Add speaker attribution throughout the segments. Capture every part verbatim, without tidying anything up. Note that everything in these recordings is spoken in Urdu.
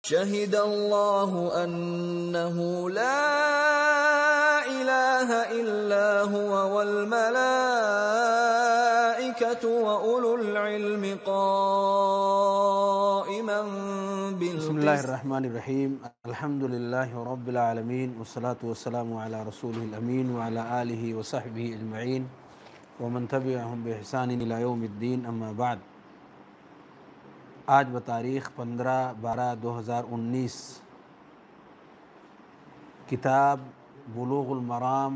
Speaker 1: شهد الله أنه لا إله إلا هو والملائكة وأولو العلم قائما بالقسط.
Speaker 2: بسم الله الرحمن الرحيم. الحمد لله رب العالمين والصلاة والسلام على رسوله الأمين وعلى آله وصحبه أجمعين ومن تبعهم بإحسان إلى يوم الدين. أما بعد. آج بتاریخ پندرہ بارہ دو ہزار انیس کتاب بلوغ المرام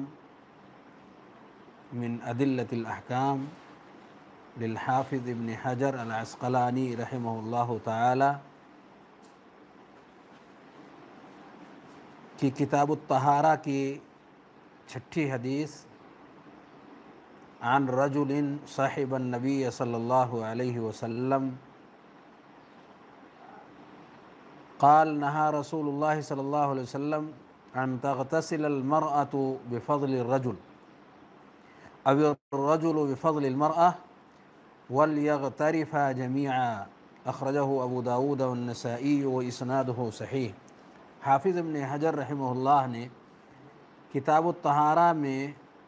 Speaker 2: من ادلۃ الاحکام للحافظ ابن حجر العسقلانی رحمہ اللہ تعالی کی کتاب الطہارہ کی چھٹی حدیث عن رجل صاحب النبی صلی اللہ علیہ وسلم قال نهى رسول الله صلى الله عليه وسلم أن تغتسل المرأة بفضل الرجل أو الرجل بفضل المرأة وليغترفا جميعا. أخرجه أبو داود والنسائي وإسناده صحيح. حافظ ابن حجر رحمہ اللہ نے کتاب الطہارہ میں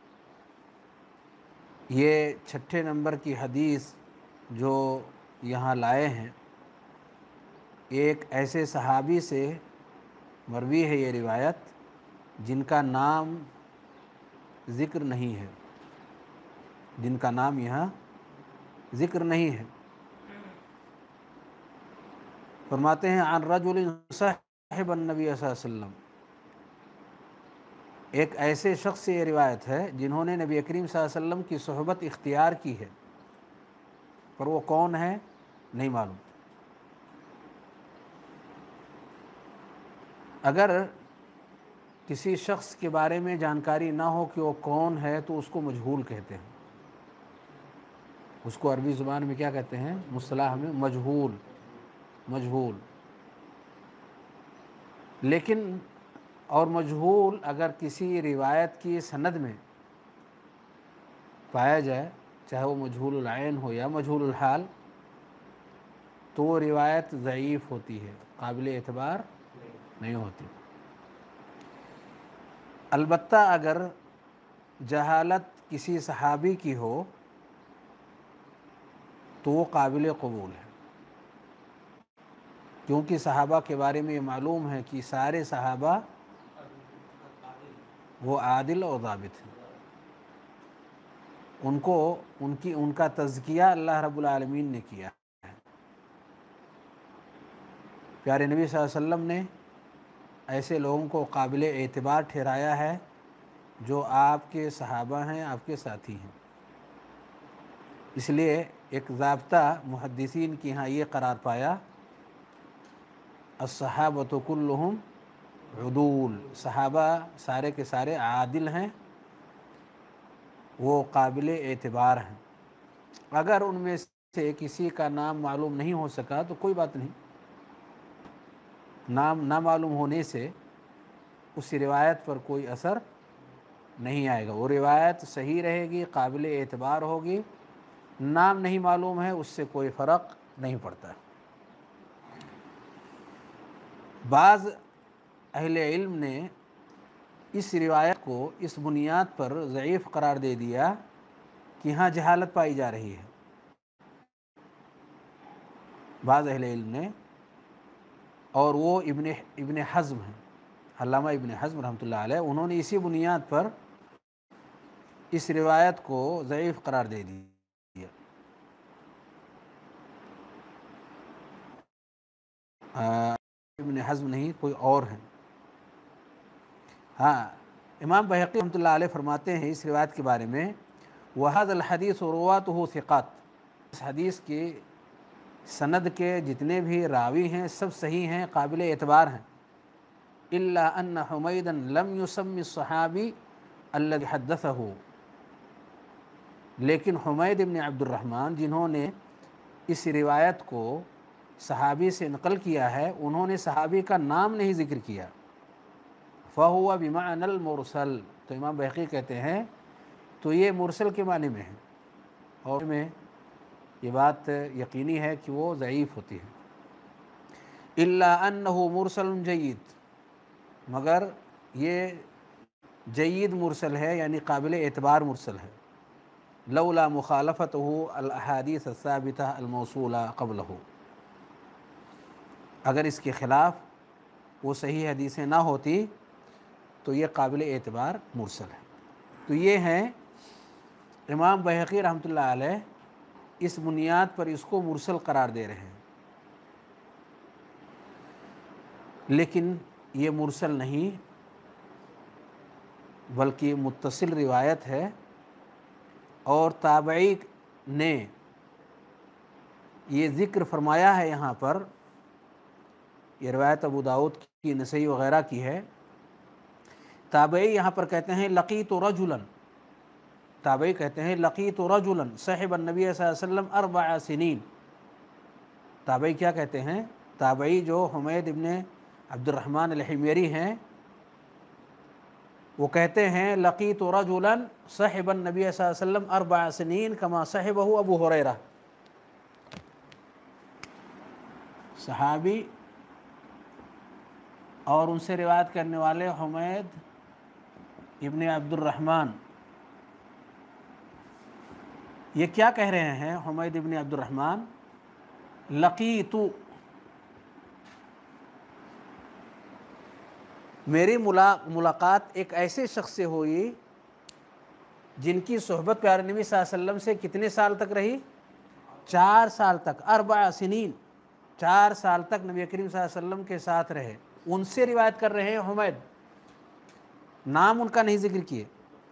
Speaker 2: یہ چھٹے نمبر کی حدیث جو یہاں لائے ہیں، ایک ایسے صحابی سے مروی ہے یہ روایت جن کا نام ذکر نہیں ہے، جن کا نام یہاں ذکر نہیں ہے. فرماتے ہیں عن رجل صاحب النبی صلی اللہ علیہ وسلم، ایک ایسے شخص سے یہ روایت ہے جنہوں نے نبی کریم صلی اللہ علیہ وسلم کی صحبت اختیار کی ہے، پر وہ کون ہے نہیں معلوم. اگر کسی شخص کے بارے میں جانکاری نہ ہو کہ وہ کون ہے تو اس کو مجہول کہتے ہیں. اس کو عربی زبان میں کیا کہتے ہیں؟ مصطلح میں مجہول. مجہول لیکن اور مجہول اگر کسی روایت کی سند میں پایا جائے، چاہے وہ مجہول العین ہو یا مجہول الحال، تو وہ روایت ضعیف ہوتی ہے، قابل اعتبار نہیں ہوتی. البتہ اگر جہالت کسی صحابی کی ہو تو وہ قابل قبول ہے، کیونکہ صحابہ کے بارے میں یہ معلوم ہے کہ سارے صحابہ وہ عادل اور ضابط ہیں. ان کو ان کی ان کا تزکیہ اللہ رب العالمین نے کیا ہے. پیارے نبی صلی اللہ علیہ وسلم نے ایسے لوگوں کو قابل اعتبار ٹھہرایا ہے جو آپ کے صحابہ ہیں، آپ کے ساتھی ہیں. اس لیے ایک ضابطہ محدثین کی ہاں یہ قرار پایا، الصحابۃ کلہم عدول، صحابہ سارے کے سارے عادل ہیں، وہ قابل اعتبار ہیں. اگر ان میں سے کسی کا نام معلوم نہیں ہو سکا تو کوئی بات نہیں، نام نہ معلوم ہونے سے اس روایت پر کوئی اثر نہیں آئے گا. وہ روایت صحیح رہے گی، قابل اعتبار ہوگی. نام نہیں معلوم ہے اس سے کوئی فرق نہیں پڑتا. بعض اہل علم نے اس روایت کو اس بنیاد پر ضعیف قرار دے دیا کہ ہاں جہالت پائی جا رہی ہے. بعض اہل علم نے، اور وہ ابن ابن حزم ہیں، علامہ ابن حزم رحمۃ اللہ علیہ، انہوں نے اسی بنیاد پر اس روایت کو ضعیف قرار دے دیا. ابن حزم نہیں، کوئی اور ہیں. ہاں امام بہقی رحمۃ اللہ علیہ فرماتے ہیں اس روایت کے بارے میں، وَهَذَا الْحَدِيثُ رُوَاتُهُ ثِقَاتٌ، اس حدیث کی سند کے جتنے بھی راوی ہیں سب صحیح ہیں، قابل اعتبار ہیں. إِلَّا أَنَّ حُمَيْدًا لَمْ يُسَمِّ الصَّحَابِي الَّذِي حَدَّثَهُ، لیکن حمید بن عبد الرحمن جنہوں نے اس روایت کو صحابی سے نقل کیا ہے، انہوں نے صحابی کا نام نہیں ذکر کیا. فَهُوَ بِمَعْنَى الْمُرْسَلِ، تو امام بہقی کہتے ہیں تو یہ مرسل کے معنی میں ہے، اور میں یہ بات یقینی ہے کہ وہ ضعیف ہوتی ہے. الا انہ مرسل جید، مگر یہ جید مرسل ہے، یعنی قابل اعتبار مرسل ہے، لولا مخالفتہ الاحادیث الثابتہ الموصولہ قبلہ، اگر اس کے خلاف وہ صحیح حدیثیں نہ ہوتی تو یہ قابل اعتبار مرسل ہے۔ تو یہ ہیں امام بہقی رحمۃ اللہ علیہ اس بنیاد پر اس کو مرسل قرار دے رہے ہیں، لیکن یہ مرسل نہیں بلکہ متصل روایت ہے، اور تابعی نے یہ ذکر فرمایا ہے یہاں پر، یہ روایت ابو داؤد کی، نسائی وغیرہ کی ہے، تابعی یہاں پر کہتے ہیں لقیت رجلا، تابعی کہتے ہیں لقیت رجلا صحب النبی صلی اللہ علیہ وسلم اربع سنین، تابعی کیا کہتے ہیں؟ تابعی جو حمید ابن عبد الرحمن الحمیری ہیں وہ کہتے ہیں لقیت رجلا صحب النبی صلی اللہ علیہ وسلم اربع سنین کما صحبہ ابو ہریرہ، صحابی اور ان سے روایت کرنے والے حمید ابن عبد الرحمن، یہ کیا کہہ رہے ہیں؟ حمید ابن عبد الرحمن لقیتو، میری ملاقات ایک ایسے شخص سے ہوئی جن کی صحبت پیارے نبی صلی اللہ علیہ وسلم سے کتنے سال تک رہی؟ چار سال تک، اربع سنین، چار سال تک نبی کریم صلی اللہ علیہ وسلم کے ساتھ رہے، ان سے روایت کر رہے ہیں حمید، نام ان کا نہیں ذکر کیے۔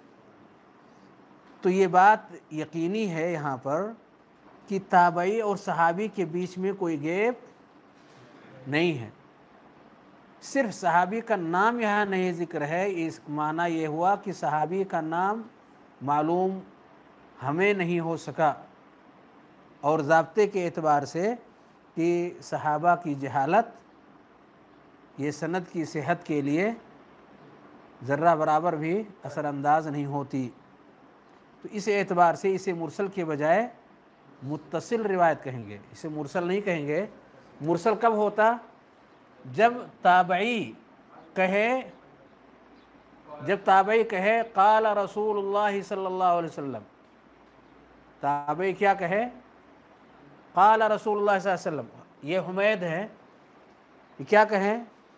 Speaker 2: تو یہ بات یقینی ہے یہاں پر کہ تابعی اور صحابی کے بیچ میں کوئی گیپ نہیں ہے، صرف صحابی کا نام یہاں نہیں ذکر ہے، اس معنی یہ ہوا کہ صحابی کا نام معلوم ہمیں نہیں ہو سکا، اور ضابطے کے اعتبار سے کہ صحابہ کی جہالت یہ سند کی صحت کے لیے ذرہ برابر بھی اثر انداز نہیں ہوتی، تو اس اعتبار سے اسے مرسل کے بجائے متصل روایت کہیں گے، اسے مرسل نہیں کہیں گے۔ مرسل کب ہوتا؟ جب تابعی کہے جب تابعی کہے قال رسول اللہ صلی اللہ علیہ وسلم، تابعی کیا کہے؟ قال رسول اللہ صلی اللہ علیہ وسلم، یہ حمید ہے، یہ کیا کہیں؟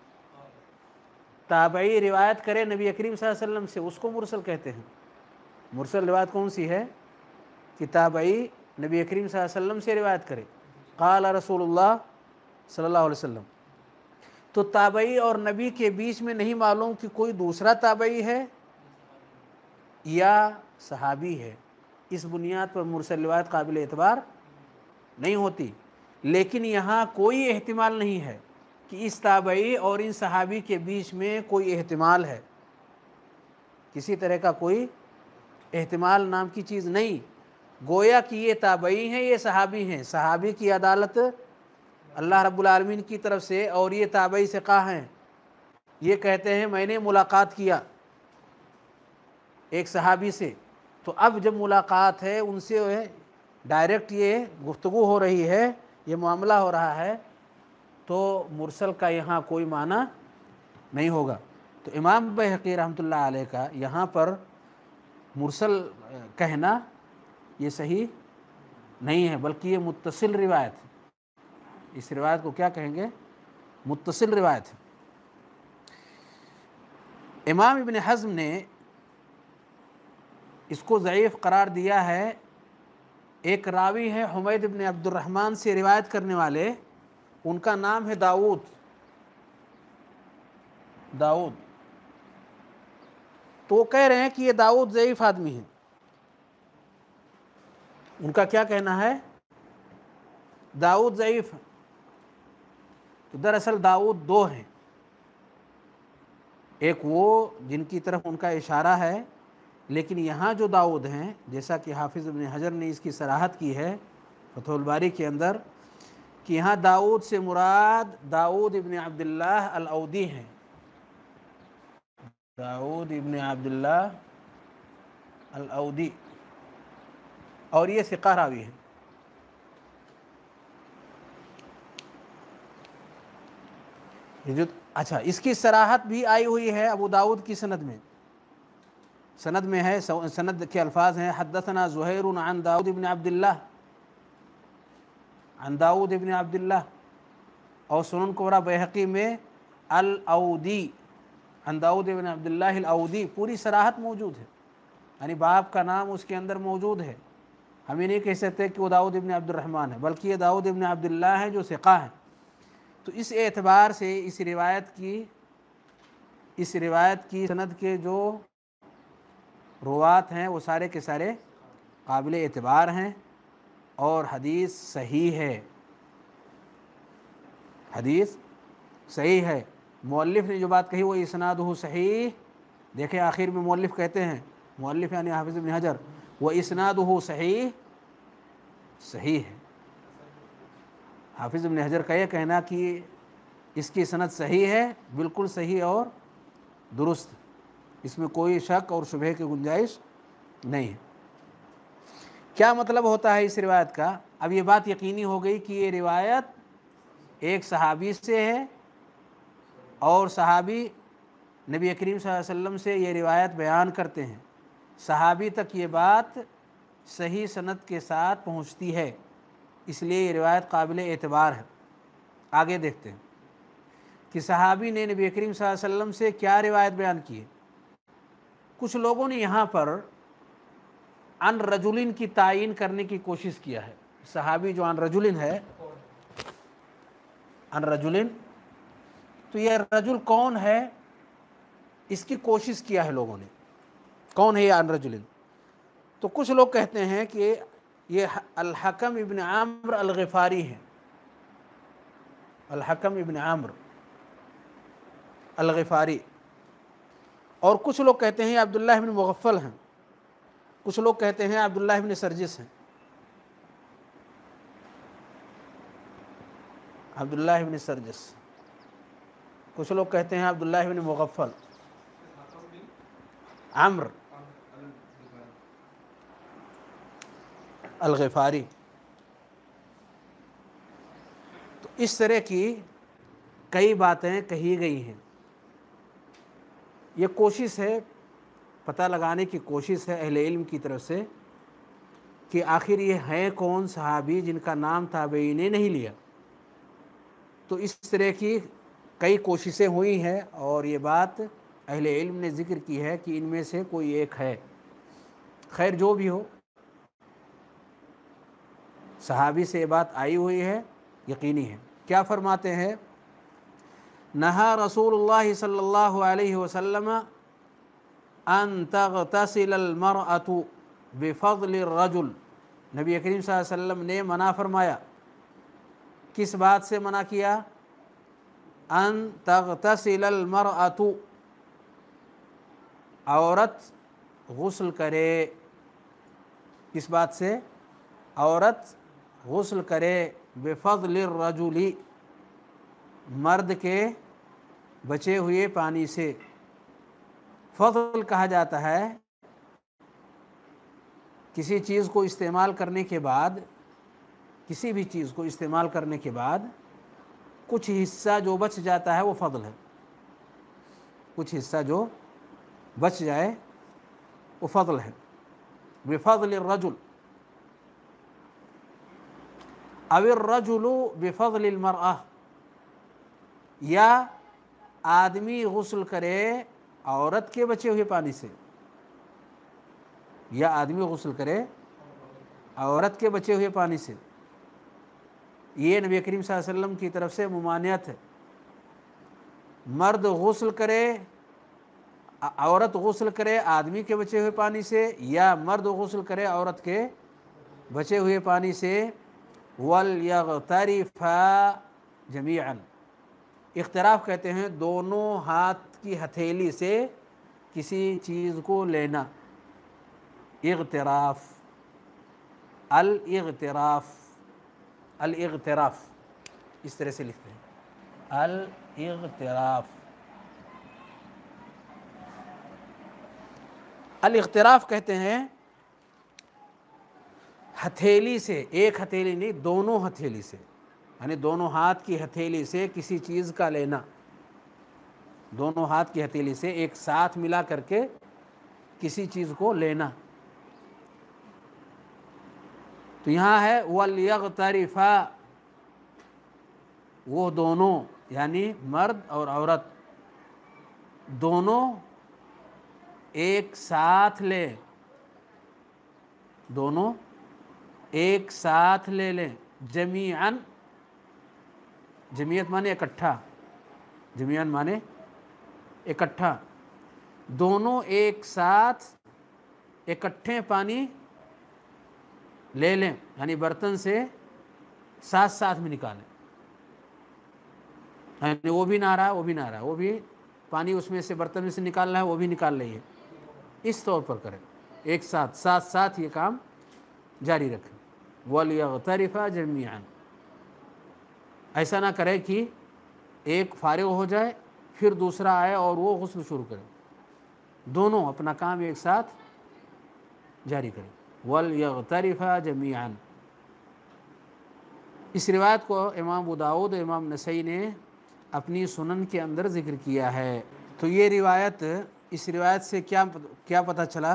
Speaker 2: تابعی روایت کرے نبی کریم صلی اللہ علیہ وسلم سے، اس کو مرسل کہتے ہیں۔ مرسل روایت کون سی ہے؟ کہ تابعی نبی کریم صلی اللہ علیہ وسلم سے روایت کرے، قال رسول اللہ صلی اللہ علیہ وسلم، تو تابعی اور نبی کے بیچ میں نہیں معلوم کہ کوئی دوسرا تابعی ہے یا صحابی ہے، اس بنیاد پر مرسل روایت قابل اعتبار نہیں ہوتی۔ لیکن یہاں کوئی احتمال نہیں ہے کہ اس تابعی اور ان صحابی کے بیچ میں کوئی احتمال ہے، کسی طرح کا کوئی احتمال نام کی چیز نہیں، گویا کہ یہ تابعی ہیں، یہ صحابی ہیں، صحابی کی عدالت اللہ رب العالمین کی طرف سے، اور یہ تابعی ثقہ ہیں، یہ کہتے ہیں میں نے ملاقات کیا ایک صحابی سے، تو اب جب ملاقات ہے ان سے ڈائریکٹ یہ گفتگو ہو رہی ہے، یہ معاملہ ہو رہا ہے، تو مرسل کا یہاں کوئی معنی نہیں ہوگا۔ تو امام بہقی رحمۃ اللہ علیہ کا یہاں پر مرسل کہنا یہ صحیح نہیں ہے، بلکہ یہ متصل روایت ہے، اس روایت کو کیا کہیں گے؟ متصل روایت ہے۔ امام ابن حزم نے اس کو ضعیف قرار دیا ہے، ایک راوی ہے حمید ابن عبد الرحمن سے روایت کرنے والے، ان کا نام ہے داؤد داؤد تو وہ کہہ رہے ہیں کہ یہ داؤد ضعیف آدمی ہے، ان کا کیا کہنا ہے؟ داؤد ضعیف ہے۔ تو دراصل داؤد دو ہیں، ایک وہ جن کی طرف ان کا اشارہ ہے، لیکن یہاں جو داؤد ہیں جیسا کہ حافظ ابن حجر نے اس کی صراحت کی ہے فتح الباری کے اندر، کہ یہاں داؤد سے مراد داؤد ابن عبداللہ الاودی ہیں، داؤد ابن عبداللہ الاودی، اور یہ ثقہ راوی ہے۔ یہ جو اچھا اس کی صراحت بھی آئی ہوئی ہے ابو داؤد کی سند میں، سند میں ہے، سند کے الفاظ ہیں حدثنا زہیر عن داؤد بن عبداللہ عن داؤد بن عبداللہ، اور سنن کبریٰ بیہقی میں الاودی عن داؤد بن عبداللہ الاودی، پوری صراحت موجود ہے، یعنی باپ کا نام اس کے اندر موجود ہے۔ ہم یہ نہیں کہہ سکتے کہ وہ داؤد بن عبد الرحمن ہے، بلکہ یہ داؤد بن عبداللہ ہے جو ثقہ ہے۔ تو اس اعتبار سے اس روایت کی اس روایت کی سند کے جو روات ہیں وہ سارے کے سارے قابل اعتبار ہیں اور حدیث صحیح ہے، حدیث صحیح ہے۔ مؤلف نے جو بات کہی وہ اسنادہ صحیح، دیکھیں آخر میں مؤلف کہتے ہیں، مؤلف یعنی حافظ ابن حجر، وہ اسنادہ صحیح صحیح ہے۔ حافظ ابن حجر کا یہ کہنا کہ اس کی سند صحیح ہے، بالکل صحیح اور درست، اس میں کوئی شک اور شبہ کی گنجائش نہیں ہے۔ کیا مطلب ہوتا ہے اس روایت کا؟ اب یہ بات یقینی ہو گئی کہ یہ روایت ایک صحابی سے ہے اور صحابی نبی کریم صلی اللہ علیہ وسلم سے یہ روایت بیان کرتے ہیں، صحابی تک یہ بات صحیح سند کے ساتھ پہنچتی ہے، اس لیے یہ روایت قابل اعتبار ہے۔ آگے دیکھتے ہیں کہ صحابی نے نبی کریم صلی اللہ علیہ وسلم سے کیا روایت بیان کی ہے۔ کچھ لوگوں نے یہاں پر عن رجلن کی تعین کرنے کی کوشش کیا ہے، صحابی جو عن رجلن ہے، عن رجلن، تو یہ رجل کون ہے اس کی کوشش کیا ہے لوگوں نے، کون ہے یہ عن رجلن؟ تو کچھ لوگ کہتے ہیں کہ یہ الحکم ابن عامر الغفاری ہیں، الحکم ابن عامر الغفاری، اور کچھ لوگ کہتے ہیں عبداللہ ابن مغفل ہیں، کچھ لوگ کہتے ہیں عبداللہ ابن سرجس ہیں، عبداللہ ابن سرجس، کچھ لوگ کہتے ہیں عبداللہ ابن مغفل، عمر الغفاری۔ تو اس طرح کی کئی باتیں کہی گئی ہیں، یہ کوشش ہے، پتہ لگانے کی کوشش ہے اہل علم کی طرف سے کہ آخر یہ ہیں کون صحابی جن کا نام تابعین نے نہیں لیا۔ تو اس طرح کی کئی کوششیں ہوئی ہیں اور یہ بات اہل علم نے ذکر کی ہے کہ ان میں سے کوئی ایک ہے۔ خیر جو بھی ہو، صحابی سے یہ بات آئی ہوئی ہے، یقینی ہے۔ کیا فرماتے ہیں؟ نہا رسول اللہ صلی اللہ علیہ وسلم ان تغتسل المرأة بفضل الرجل، نبی کریم صلی اللہ علیہ وسلم نے منع فرمایا، کس بات سے منع کیا؟ ان تغتسل المرأة، عورت غسل کرے، کس بات سے؟ عورت غسل کرے بفضل الرجل، مرد کے بچے ہوئے پانی سے۔ فضل کہا جاتا ہے کسی چیز کو استعمال کرنے کے بعد، کسی بھی چیز کو استعمال کرنے کے بعد کچھ حصہ جو بچ جاتا ہے وہ فضل ہے، کچھ حصہ جو بچ جائے وہ فضل ہے۔ بفضل الرجل او الرجل بفضل المرأة، یا آدمی غسل کرے عورت کے بچے ہوئے پانی سے، یا آدمی غسل کرے عورت کے بچے ہوئے پانی سے، یہ نبی کریم صلی اللہ علیہ وسلم کی طرف سے ممانعت ہے۔ مرد غسل کرے، عورت غسل کرے آدمی کے بچے ہوئے پانی سے، یا مرد غسل کرے عورت کے بچے ہوئے پانی سے۔ وَلْيَغْتَرِفَا جَمِيعًا، اغتراف کہتے ہیں دونوں ہاتھ کی ہتھیلی سے کسی چیز کو لینا، اغتراف، الاغتراف، الاغتراف اس طرح سے لکھتے ہیں، الاغتراف۔ الاغتراف کہتے ہیں ہتھیلی سے، ایک ہتھیلی نہیں، دونوں ہتھیلی سے، یعنی دونوں ہاتھ کی ہتھیلی سے کسی چیز کا لینا۔ دونوں ہاتھ کی ہتھیلی سے ایک ساتھ ملا کر کے کسی چیز کو لینا. تو یہاں ہے وَلْيَغْتَرِفَا، وہ دونوں یعنی مرد اور عورت دونوں ایک ساتھ لے، دونوں ایک ساتھ لے لیں. جمیعاً، جمعیت مانے اکٹھا، جمیعاً مانے اکٹھا، دونوں ایک ساتھ اکٹھے پانی لے لیں، یعنی برتن سے ساتھ ساتھ میں نکالیں. یعنی وہ بھی نہا رہا ہے وہ بھی نہا رہا ہے، وہ بھی پانی اس میں سے برتن میں سے نکال رہا ہے وہ بھی نکال رہی ہے. اس طور پر کریں، ایک ساتھ ساتھ ساتھ یہ کام جاری رکھیں. وَلْيَغْتَرِفَا جَمِيعًا، ایسا نہ کرے کہ ایک فارغ ہو جائے پھر دوسرا آئے اور وہ غسل شروع کرے، دونوں اپنا کام ایک ساتھ جاری کریں. وَلْيَغْتَرِفَا جَمِيعًا. اس روایت کو امام ابو داؤد اور امام نسائی نے اپنی سنن کے اندر ذکر کیا ہے. تو یہ روایت، اس روایت سے کیا کیا پتہ چلا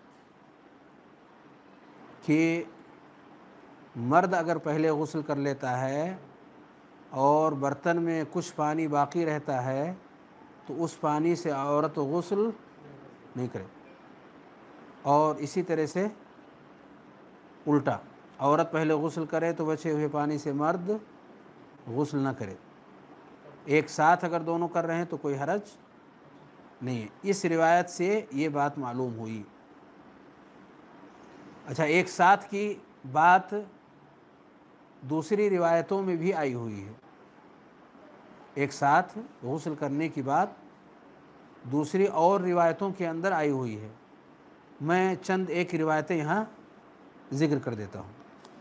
Speaker 2: کہ مرد اگر پہلے غسل کر لیتا ہے اور برتن میں کچھ پانی باقی رہتا ہے تو اس پانی سے عورت غسل نہیں کرے، اور اسی طرح سے الٹا، عورت پہلے غسل کرے تو بچے ہوئے پانی سے مرد غسل نہ کرے. ایک ساتھ اگر دونوں کر رہے ہیں تو کوئی حرج نہیں ہے. اس روایت سے یہ بات معلوم ہوئی. اچھا، ایک ساتھ کی بات دوسری روایتوں میں بھی آئی ہوئی ہے. ایک ساتھ غسل کرنے کی بات دوسری اور روایتوں کے اندر آئی ہوئی ہے. میں چند ایک روایتیں یہاں ذکر کر دیتا ہوں.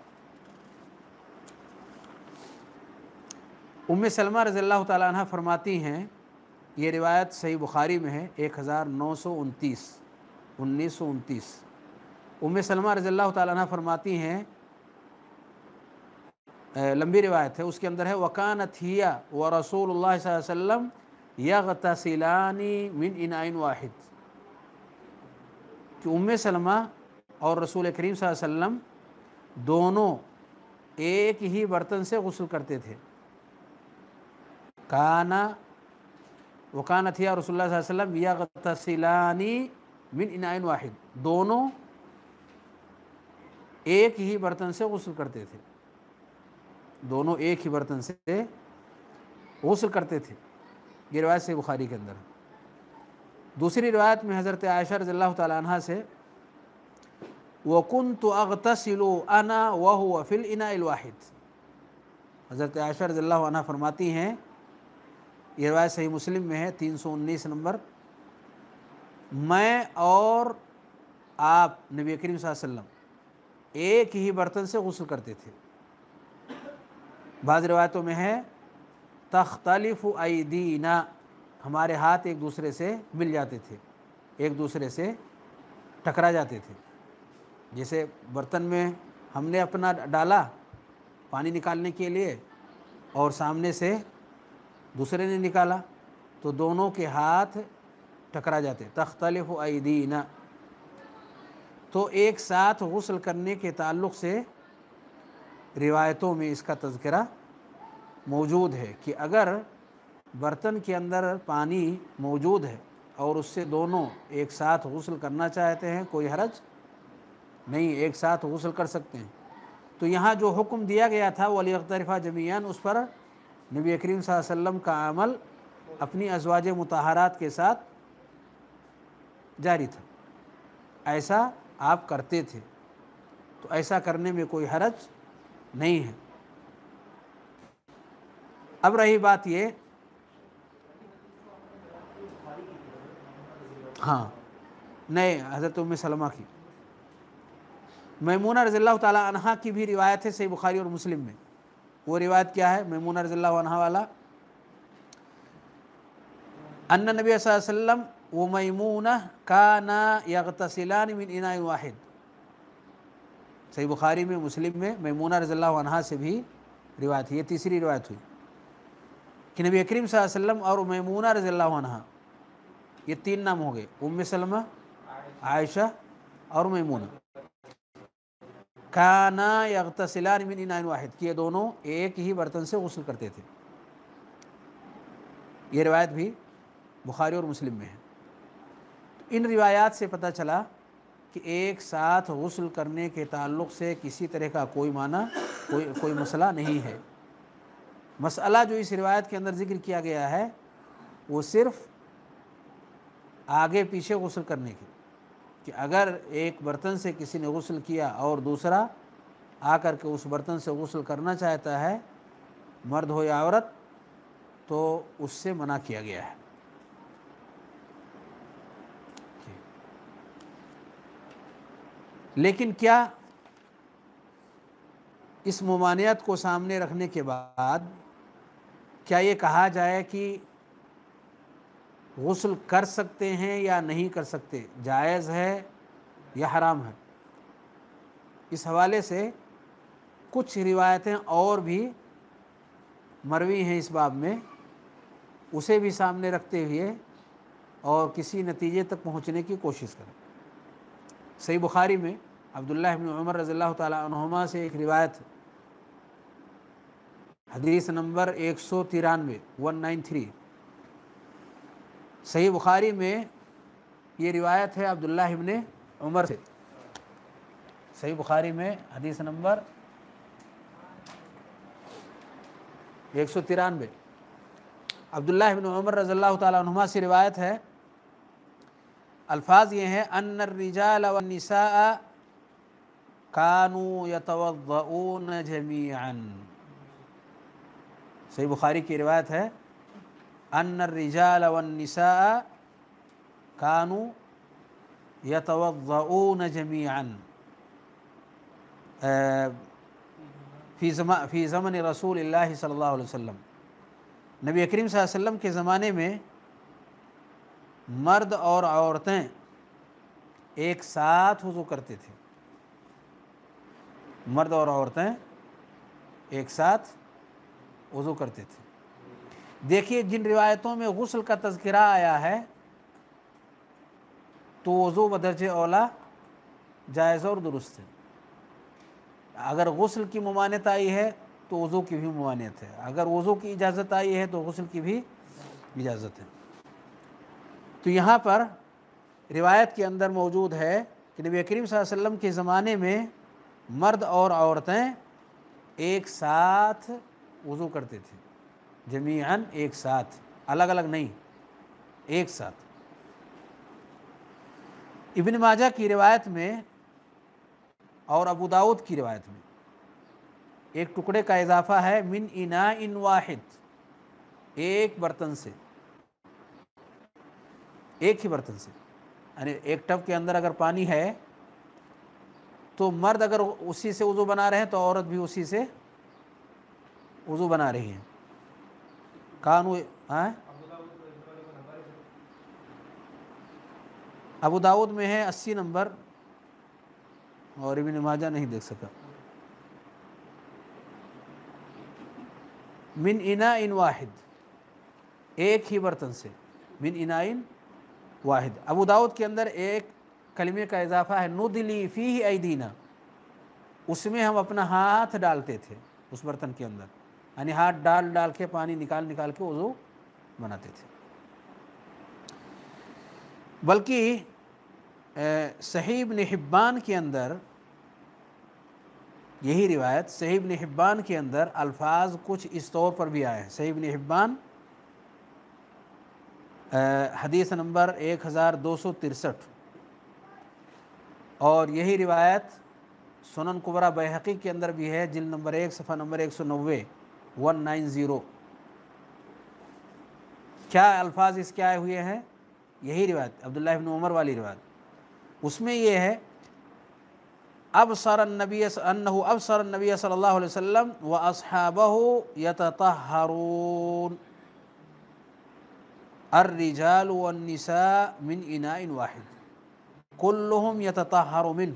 Speaker 2: ام سلمہ رضی اللہ تعالیٰ عنہ فرماتی ہیں، یہ روایت صحیح بخاری میں ہے، ایک ہزار نو سو انتیس انیس سو انتیس. ام سلمہ رضی اللہ تعالیٰ عنہ فرماتی ہیں، لمبی روایت ہے، اس کے اندر ہے وَكَانَتْ هِيَ وَرَسُولُ اللَّهِ صلی اللہ علیہ وسلم يَغْتَسِلَانِ مِنْ إِنَاءٍ وَاحِدٍ، کہ ام سلمہ اور رسول کریم صلی اللہ علیہ وسلم دونوں ایک ہی برتن سے غسل کرتے تھے. کانا وَكَانَتْ هِيَ رسول اللہ صلی اللہ علیہ وسلم يَغْتَسِلَانِ مِنْ إِنَاءٍ وَاحِدٍ، دونوں ایک ہی برتن سے غسل کرتے تھے، دونوں ایک ہی برتن سے غسل کرتے تھے. یہ روایت سے بخاری کے اندر ہے. دوسری روایت میں حضرت عائشہ رضی اللہ تعالیٰ عنہ سے وَكُنْتُ أَغْتَسِلُ أَنَا وَهُوَ فِي الْإِنَاءِ الْوَاحِدِ، حضرت عائشہ رضی اللہ عنہ فرماتی ہیں، یہ روایت صحیح مسلم میں ہے، تین سو انیس نمبر، میں اور آپ نبی کریم صلی اللہ علیہ وسلم ایک ہی برتن سے غسل کرتے تھے. بعض روایتوں میں ہے تختلف ایدینا، ہمارے ہاتھ ایک دوسرے سے مل جاتے تھے، ایک دوسرے سے ٹکرا جاتے تھے. جیسے برتن میں ہم نے اپنا ڈالا پانی نکالنے کے لیے اور سامنے سے دوسرے نے نکالا تو دونوں کے ہاتھ ٹکرا جاتے. تختلف ایدینا، تو ایک ساتھ غسل کرنے کے تعلق سے روایتوں میں اس کا تذکرہ موجود ہے کہ اگر برتن کے اندر پانی موجود ہے اور اس سے دونوں ایک ساتھ غسل کرنا چاہتے ہیں کوئی حرج نہیں، ایک ساتھ غسل کر سکتے ہیں. تو یہاں جو حکم دیا گیا تھا وَلْيَغْتَرِفَا جَمِيعًا، اس پر نبی کریم صلی اللہ علیہ وسلم کا عمل اپنی ازواج مطہرات کے ساتھ جاری تھا، ایسا آپ کرتے تھے، تو ایسا کرنے میں کوئی حرج نہیں ہے. اب رہی بات یہ، ہاں نہیں، حضرت ام سلمہ کی، میمونہ رضی اللہ تعالیٰ عنہا کی بھی روایت ہے صحیح بخاری اور مسلم میں. وہ روایت کیا ہے میمونہ رضی اللہ عنہا والا؟ ان نبی صلی اللہ علیہ وسلم و میمونہ کانا یغتسلان من اناء واحد. صحیح بخاری میں، مسلم میں میمونہ رضی اللہ عنہا سے بھی روایت ہے. یہ تیسری روایت ہوئی. کہ نبی کریم صلی اللہ علیہ وسلم اور میمونہ رضی اللہ عنہ، یہ تین نام ہو گئے، ام سلمہ، عائشہ اور میمونہ، کانا یغتسلان من اناء واحد، کہ یہ دونوں ایک ہی برتن سے غسل کرتے تھے۔ یہ روایت بھی بخاری اور مسلم میں ہے۔ ان روایات سے پتہ چلا کہ ایک ساتھ غسل کرنے کے تعلق سے کسی طرح کا کوئی معنی کوئی کوئی مسئلہ نہیں ہے۔ مسئلہ جو اس روایت کے اندر ذکر کیا گیا ہے وہ صرف آگے پیچھے غسل کرنے کی، کہ اگر ایک برتن سے کسی نے غسل کیا اور دوسرا آ کر کے اس برتن سے غسل کرنا چاہتا ہے، مرد ہو یا عورت، تو اس سے منع کیا گیا ہے۔ لیکن کیا اس ممانعت کو سامنے رکھنے کے بعد کیا یہ کہا جائے کہ غسل کر سکتے ہیں یا نہیں کر سکتے، جائز ہے یا حرام ہے؟ اس حوالے سے کچھ روایتیں اور بھی مروی ہیں اس باب میں، اسے بھی سامنے رکھتے ہوئے اور کسی نتیجے تک پہنچنے کی کوشش کریں۔ صحیح بخاری میں عبداللہ بن عمر رضی اللہ تعالیٰ عنہما سے ایک روایت، حدیث نمبر ایک سو ترانوے ون نائن تھری، صحیح بخاری میں یہ روایت ہے عبداللہ بن عمر سے، صحیح بخاری میں حدیث نمبر ایک سو ترانوے عبداللہ بن عمر رضی اللہ تعالیٰ عنہما سے روایت ہے، الفاظ یہ ہیں ان الرجال والنساء كانوا يتوضؤون جميعا، صحیح بخاری کی روایت ہے ان الرجال والنساء كانوا يتوضؤون جميعا فی زمان فی زمن رسول اللہ صلی اللہ علیہ وسلم، نبی کریم صلی اللہ علیہ وسلم کے زمانے میں مرد اور عورتیں ایک ساتھ وضو کرتے تھے، مرد اور عورتیں ایک ساتھ وضو کرتے تھے۔ دیکھیے جن روایتوں میں غسل کا تذکرہ آیا ہے تو وضو بدرجہ اولا جائز اور درست ہے، اگر غسل کی ممانعت آئی ہے تو وضو کی بھی ممانعت ہے، اگر وضو کی اجازت آئی ہے تو غسل کی بھی اجازت ہے۔ تو یہاں پر روایت کے اندر موجود ہے کہ نبی کریم صلی اللہ علیہ وسلم کے زمانے میں مرد اور عورتیں ایک ساتھ وضو کرتے تھے، جمیعاً ایک ساتھ، الگ الگ نہیں، ایک ساتھ۔ ابن ماجہ کی روایت میں اور ابو داؤد کی روایت میں ایک ٹکڑے کا اضافہ ہے من اناء واحد، ایک برتن سے، ایک ہی برتن سے، یعنی ایک ٹب کے اندر اگر پانی ہے تو مرد اگر اسی سے وضو بنا رہے ہیں تو عورت بھی اسی سے وضو بنا رہی ہیں۔ کانو ہاں ابو داؤد میں ہے اسی نمبر، اور ابن ماجہ نہیں دیکھ سکا۔ من اناء واحد، ایک ہی برتن سے، من اناء واحد۔ ابو داؤد کے اندر ایک کلمے کا اضافہ ہے ندلی فیہ ایدینا، اس میں ہم اپنا ہاتھ ڈالتے تھے اس برتن کے اندر، یعنی ہاتھ ڈال ڈال کے پانی نکال نکال کے وضو بناتے تھے۔ بلکہ صحیح ابن حبان کے اندر یہی روایت، صحیح ابن حبان کے اندر الفاظ کچھ اس طور پر بھی آئے ہیں۔ صحیح ابن حبان حدیث نمبر ایک ہزار دو سو ترسٹھ، اور یہی روایت سنن کبریٰ بیہقی کے اندر بھی ہے، جلد نمبر ایک صفحہ نمبر ایک سو نوے ون نائن زیرو۔ کیا الفاظ اس کے آئے ہوئے ہیں؟ یہی روایت عبداللہ بن عمر والی روایت، اس میں یہ ہے ابصر النبی انہ ابصر النبی صلی اللہ علیہ وسلم واصحابہ یتطہرون الرجال والنساء من اناء واحد کلہم یتطہر منہ۔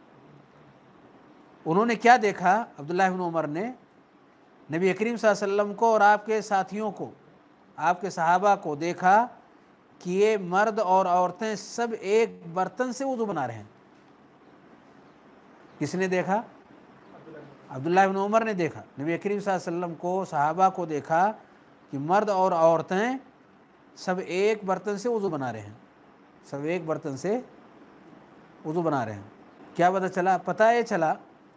Speaker 2: انہوں نے کیا دیکھا؟ عبداللہ بن عمر نے نبی کریم صلی اللہ علیہ وسلم کو اور آپ کے ساتھیوں کو آپ کے صحابہ کو دیکھا کہ یہ مرد اور عورتیں سب ایک برتن سے وضو بنا رہے ہیں۔ کس نے دیکھا؟ عبداللہ بن عمر نے دیکھا، نبی کریم صلی اللہ علیہ وسلم کو، صحابہ کو دیکھا کہ مرد اور عورتیں سب ایک برتن سے وضو بنا رہے ہیں، سب ایک برتن سے وضو بنا رہے ہیں۔ کیا پتہ چلا؟ پتہ یہ چلا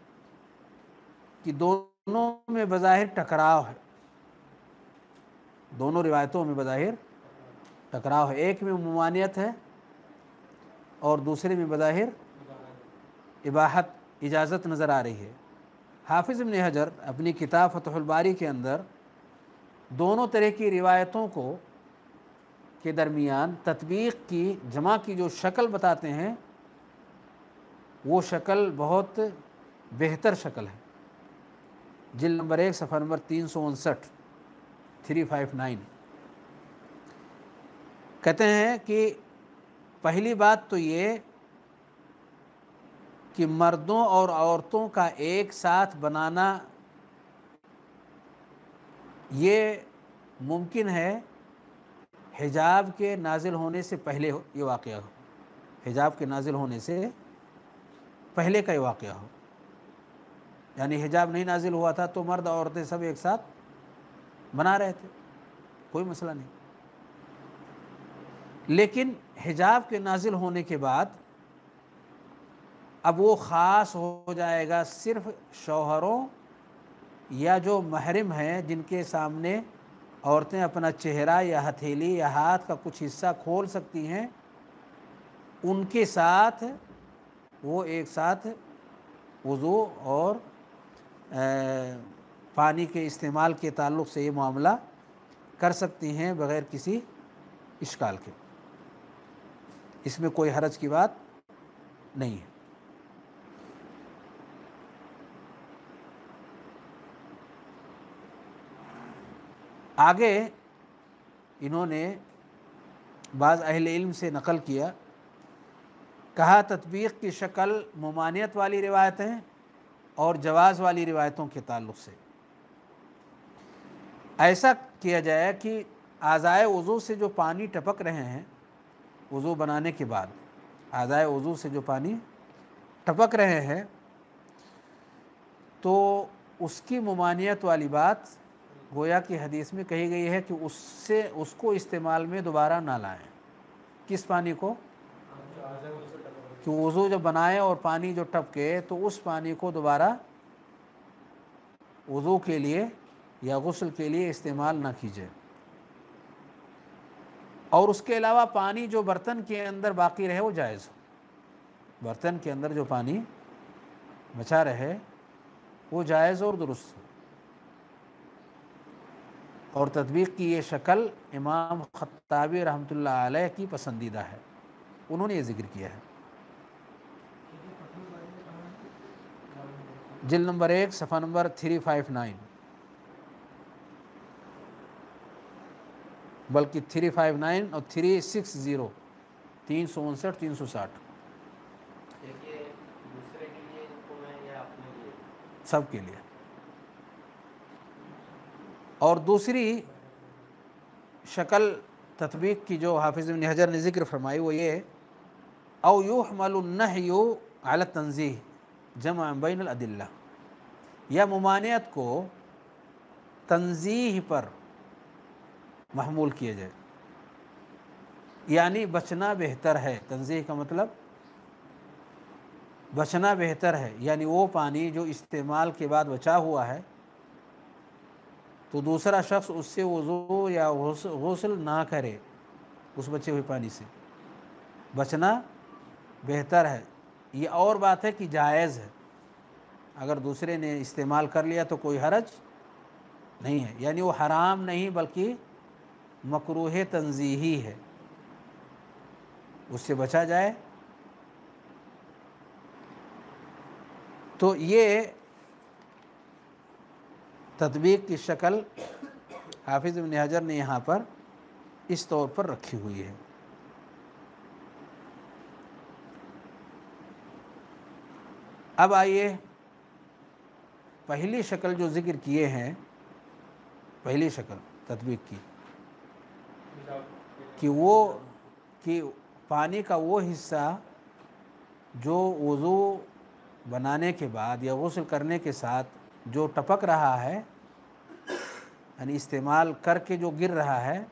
Speaker 2: کہ دونوں میں بظاہر ٹکراؤ ہے، دونوں روایتوں میں بظاہر ٹکراؤ ہے، ایک میں ممانعت ہے اور دوسرے میں بظاہر اباحت، اجازت نظر آ رہی ہے۔ حافظ ابن حجر اپنی کتاب فتح الباری کے اندر دونوں طرح کی روایتوں کو کے درمیان تطبیق کی، جمع کی جو شکل بتاتے ہیں وہ شکل بہت بہتر شکل ہے۔ جلد نمبر ایک صفحہ نمبر تین سو انسٹھ تھری فائیو نائن کہتے ہیں کہ پہلی بات تو یہ کہ مردوں اور عورتوں کا ایک ساتھ بنانا یہ ممکن ہے حجاب کے نازل ہونے سے پہلے یہ واقعہ ہو، حجاب کے نازل ہونے سے پہلے کا یہ واقعہ ہو، یعنی حجاب نہیں نازل ہوا تھا تو مرد اور عورتیں سب ایک ساتھ بنا رہے تھے، کوئی مسئلہ نہیں۔ لیکن حجاب کے نازل ہونے کے بعد اب وہ خاص ہو جائے گا صرف شوہروں یا جو محرم ہیں جن کے سامنے عورتیں اپنا چہرہ یا ہتھیلی یا ہاتھ کا کچھ حصہ کھول سکتی ہیں، ان کے ساتھ وہ ایک ساتھ وضو اور پانی کے استعمال کے تعلق سے یہ معاملہ کر سکتی ہیں بغیر کسی اشکال کے، اس میں کوئی حرج کی بات نہیں ہے۔ آگے انہوں نے بعض اہل علم سے نقل کیا، کہا تطبیق کی شکل ممانعت والی روایتیں اور جواز والی روایتوں کے تعلق سے ایسا کیا جائے کہ اعضائے وضو سے جو پانی ٹپک رہے ہیں وضو بنانے کے بعد، اعضائے وضو سے جو پانی ٹپک رہے ہیں تو اس کی ممانعت والی بات گویا کہ حدیث میں کہی گئی ہے کہ اس سے اس کو استعمال میں دوبارہ نہ لائیں۔ کس پانی کو؟ کہ وضو جب بنائیں اور پانی جو ٹپکے تو اس پانی کو دوبارہ وضو کے لیے یا غسل کے لیے استعمال نہ کیجیے، اور اس کے علاوہ پانی جو برتن کے اندر باقی رہے وہ جائز ہو، برتن کے اندر جو پانی بچا رہے وہ جائز اور درست ہو۔ اور تطبیق کی یہ شکل امام خطابی رحمۃ اللہ علیہ کی پسندیدہ ہے، انہوں نے یہ ذکر کیا ہے۔ جلد نمبر ایک صفحہ نمبر تھری فائیو نائن بلکہ تھری فائیو نائن اور تھری سکس زیرو تین سو انسٹھ تین سو ساٹھ سب کے لیے۔ اور دوسری شکل تطبیق کی جو حافظ ابن حجر نے ذکر فرمائی وہ یہ او یحمل النہی علی التنزیہ جمع بین الادلہ، یا ممانعت کو تنزیہ پر محمول کیا جائے، یعنی بچنا بہتر ہے۔ تنزیہ کا مطلب بچنا بہتر ہے، یعنی وہ پانی جو استعمال کے بعد بچا ہوا ہے تو دوسرا شخص اس سے وضو یا غسل نہ کرے، اس بچے ہوئے پانی سے بچنا بہتر ہے۔ یہ اور بات ہے کہ جائز ہے، اگر دوسرے نے استعمال کر لیا تو کوئی حرج نہیں ہے، یعنی وہ حرام نہیں بلکہ مکروہ تنزیہی ہے، اس سے بچا جائے۔ تو یہ تطبیق کی شکل حافظ ابن حجر نے یہاں پر اس طور پر رکھی ہوئی ہے۔ اب آئیے پہلی شکل جو ذکر کیے ہیں، پہلی شکل تطبیق کی کہ وہ کہ پانی کا وہ حصہ جو وضو بنانے کے بعد یا غسل کرنے کے ساتھ جو ٹپک رہا ہے، یعنی استعمال کر کے جو گر رہا ہے،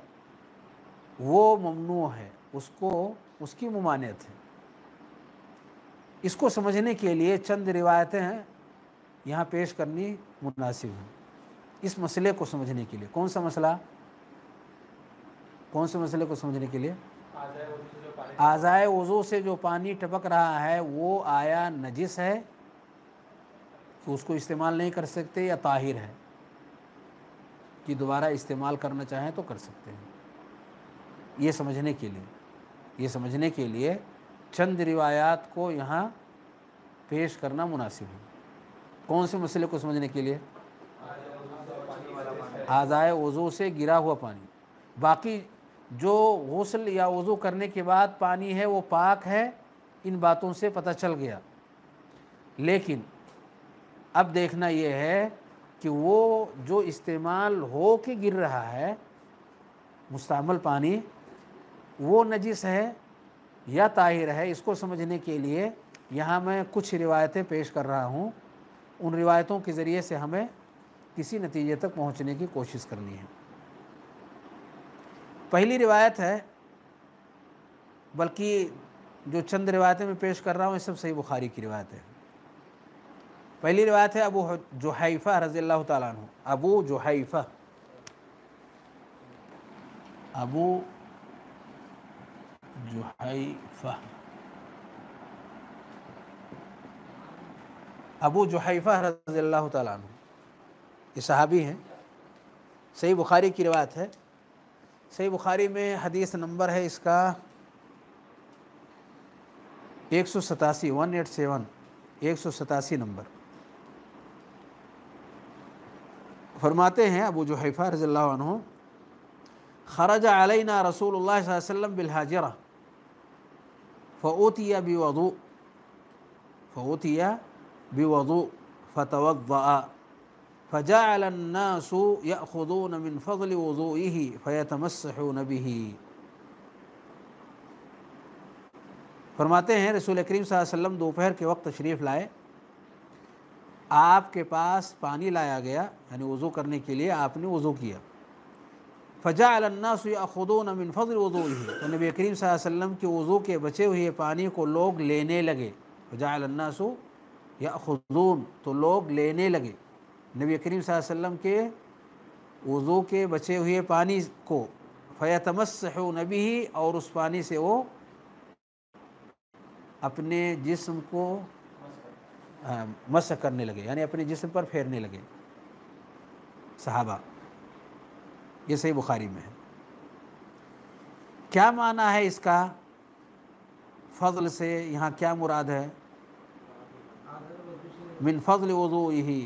Speaker 2: وہ ممنوع ہے، اس کو اس کی ممانعت ہے۔ اس کو سمجھنے کے لیے چند روایتیں ہیں یہاں پیش کرنی مناسب ہیں، اس مسئلے کو سمجھنے کے لیے۔ کون سا مسئلہ؟ کون سے مسئلے کو سمجھنے کے لیے؟ اعضائے وضو سے جو پانی ٹپک رہا ہے وہ آیا نجس ہے کہ اس کو استعمال نہیں کر سکتے، یا طاہر ہے کہ دوبارہ استعمال کرنا چاہیں تو کر سکتے ہیں۔ یہ سمجھنے کے لیے یہ سمجھنے کے لیے چند روایات کو یہاں پیش کرنا مناسب ہے۔ کون سے مسئلے کو سمجھنے کے لیے؟ اعضائے وضو سے گرا ہوا پانی۔ باقی جو غسل یا وضو کرنے کے بعد پانی ہے وہ پاک ہے، ان باتوں سے پتہ چل گیا، لیکن اب دیکھنا یہ ہے کہ وہ جو استعمال ہو کے گر رہا ہے مستعمل پانی، وہ نجس ہے یا طاہر ہے۔ اس کو سمجھنے کے لیے یہاں میں کچھ روایتیں پیش کر رہا ہوں، ان روایتوں کے ذریعے سے ہمیں کسی نتیجے تک پہنچنے کی کوشش کرنی ہے۔ پہلی روایت ہے، بلکہ جو چند روایتیں میں پیش کر رہا ہوں یہ سب صحیح بخاری کی روایت ہے۔ پہلی روایت ہے ابو جحیفہ رضی اللہ تعالیٰ عنہ۔ ابو جحیفہ ابو جحیفہ ابو جحیفہ رضی اللہ تعالیٰ عنہ، یہ صحابی ہیں، صحیح بخاری کی روایت ہے۔ صحیح بخاری میں حدیث نمبر ہے اس کا ایک سو ستاسی ون ایٹ سیون ایک سو ستاسی نمبر۔ فرماتے ہیں ابو جحیفہ رضی اللہ عنہ، خرج علینا رسول اللہ صلی اللہ علیہ وسلم بالحاجرہ فأوتي بوضوء فأوتي بوضوء فتوضأ فجعل الناس يأخذون من فضل وضوئه فيتمسحون به۔ فرماتے ہیں رسول کریم صلی اللہ علیہ وسلم دوپہر کے وقت تشریف لائے، آپ کے پاس پانی لایا گیا، یعنی وضو کرنے کے لیے آپ نے وضو کیا۔ فجعل الناس يأخذون من فضل وضوئه، تو نبی کریم صلی اللہ علیہ وسلم کے وضو کے بچے ہوئے پانی کو لوگ لینے لگے۔ فجعل الناس يأخذون، تو لوگ لینے لگے نبی کریم صلی اللہ علیہ وسلم کے وضو کے بچے ہوئے پانی کو۔ فیتمسحون بہ، اور اس پانی سے وہ اپنے جسم کو مسح کرنے لگے، یعنی اپنے جسم پر پھیرنے لگے صحابہ۔ یہ صحیح بخاری میں ہے۔ کیا معنی ہے اس کا؟ فضل سے یہاں کیا مراد ہے؟ من فضل وضوئہ،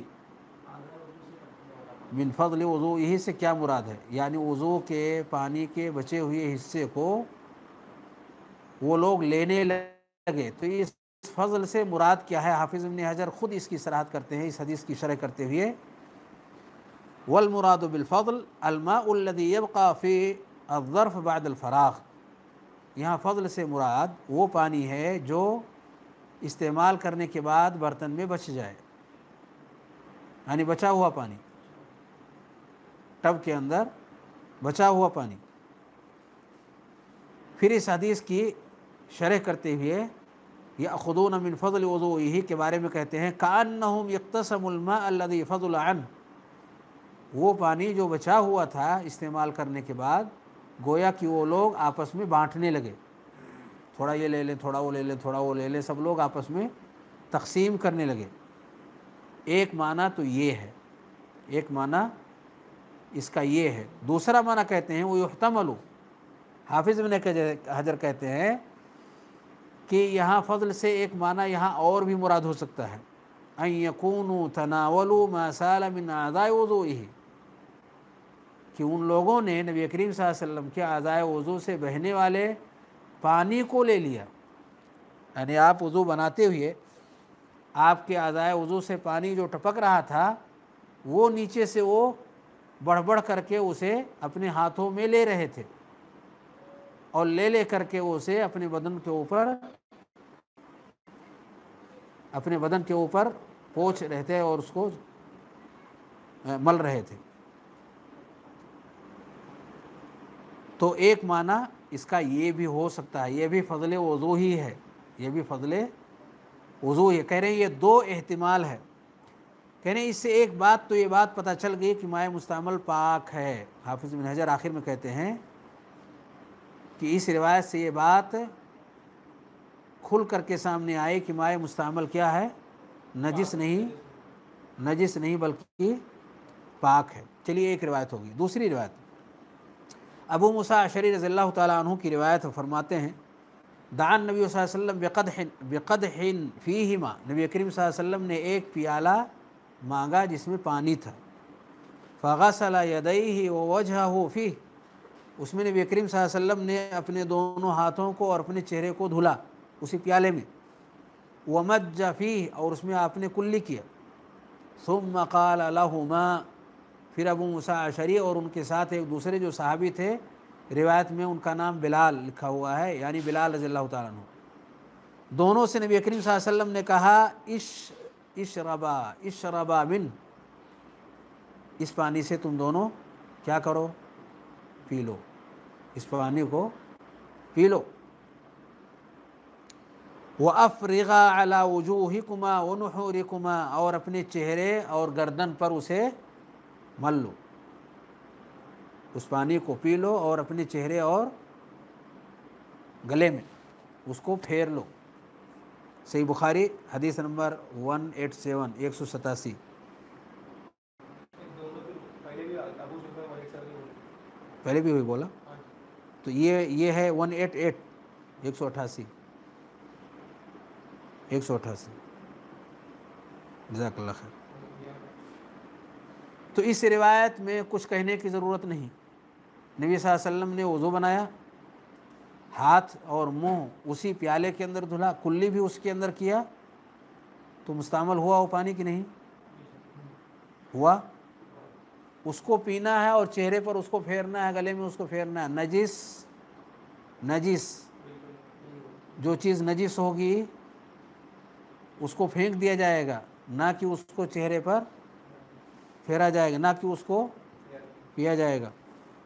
Speaker 2: من فضل وضوئہ سے کیا مراد ہے؟ یعنی وضو کے پانی کے بچے ہوئے حصے کو وہ لوگ لینے لگے، تو اس فضل سے مراد کیا ہے؟ حافظ ابن حجر خود اس کی صراحت کرتے ہیں اس حدیث کی شرح کرتے ہوئے، والمراد بالفضل الماء الذي يبقى في الظرف بعد الفراغ، یہاں فضل سے مراد وہ پانی ہے جو استعمال کرنے کے بعد برتن میں بچ جائے، یعنی بچا ہوا پانی، ٹب کے اندر بچا ہوا پانی۔ پھر اس حدیث کی شرح کرتے ہوئے یأخذون من فضل وضوئہ کے بارے میں کہتے ہیں کأنہم یقتسموا الماء الذی فضل عنہ، وہ پانی جو بچا ہوا تھا استعمال کرنے کے بعد گویا کہ وہ لوگ آپس میں بانٹنے لگے، تھوڑا یہ لے لیں، تھوڑا وہ لے لیں، تھوڑا وہ لے لیں، سب لوگ آپس میں تقسیم کرنے لگے۔ ایک معنی تو یہ ہے، ایک معنی اس کا یہ ہے۔ دوسرا معنی کہتے ہیں وہ یحتمل، حافظ ابن حجر کہتے ہیں کہ یہاں فضل سے ایک معنی یہاں اور بھی مراد ہو سکتا ہے، ان یکونوا تناولوا ما سال من اعضاء وضوئہ، کہ ان لوگوں نے نبی کریم صلی اللہ علیہ وسلم کے اعضاء وضو سے بہنے والے پانی کو لے لیا، یعنی آپ وضو بناتے ہوئے آپ کے اعضاء وضو سے پانی جو ٹپک رہا تھا وہ نیچے سے وہ بڑھ بڑھ کر کے اسے اپنے ہاتھوں میں لے رہے تھے، اور لے لے کر کے اسے اپنے بدن کے اوپر اپنے بدن کے اوپر پوچھ رہے تھے اور اس کو مل رہے تھے۔ تو ایک معنی اس کا یہ بھی ہو سکتا ہے، یہ بھی فضل وضو ہی ہے، یہ بھی فضل وضو ہی ہے۔ کہہ رہے ہیں یہ دو احتمال ہے، کہہ رہے ہیں اس سے ایک بات تو یہ بات پتہ چل گئی کہ مائع مستعمل پاک ہے۔ حافظ ابن حجر آخر میں کہتے ہیں کہ اس روایت سے یہ بات کھل کر کے سامنے آئے کہ مائع مستعمل کیا ہے، نجس نہیں نجس نہیں بلکہ پاک ہے۔ چلیے ایک روایت ہوگی۔ دوسری روایت ابو موسیٰ اشعری رضی اللہ تعالیٰ عنہ کی روایت فرماتے ہیں دعا النبی صلی اللہ علیہ وسلم بقدح بقدح فیہما، نبی کریم صلی اللہ علیہ وسلم نے ایک پیالہ مانگا جس میں پانی تھا، فغسل یدیہ ووجہہ فیہ، اس میں نبی کریم صلی اللہ علیہ وسلم نے اپنے دونوں ہاتھوں کو اور اپنے چہرے کو دھلا اسی پیالے میں، ومج فیہ، اور اس میں آپ نے کلی کیا، ثم قال لہما، پھر ابو موسیٰ اشعری اور ان کے ساتھ ایک دوسرے جو صحابی تھے، روایت میں ان کا نام بلال لکھا ہوا ہے، یعنی بلال رضی اللہ تعالیٰ عنہ، دونوں سے نبی کریم صلی اللہ علیہ وسلم نے کہا اش اشربا اشربا من، اس پانی سے تم دونوں کیا کرو، پی لو، اس پانی کو پی لو، وَأَفْرِغَا عَلَى وُجُوهِكُمَا وَنُحُورِكُمَا، اور اپنے چہرے اور گردن پر اسے مل لو، اس پانی کو پی لو اور اپنے چہرے اور گلے میں اس کو پھیر لو۔ صحیح بخاری حدیث نمبر ون ایٹ سیون ایک سو ستاسی۔ پہلے بھی ہوئی بولا تو یہ یہ ہے ون ایٹ ایٹ ایک سو اٹھاسی ایک سو اٹھاسی جزاک اللہ خیر۔ تو اس روایت میں کچھ کہنے کی ضرورت نہیں، نبی صلی اللہ علیہ وسلم نے وضو بنایا، ہاتھ اور منہ اسی پیالے کے اندر دھلا، کلی بھی اس کے اندر کیا، تو مستعمل ہوا وہ پانی کی نہیں ہوا، اس کو پینا ہے اور چہرے پر اس کو پھیرنا ہے، گلے میں اس کو پھیرنا ہے۔ نجس نجس جو چیز نجس ہوگی اس کو پھینک دیا جائے گا، نہ کہ اس کو چہرے پر پھیرا جائے گا، نہ کہ اس کو پیا جائے گا۔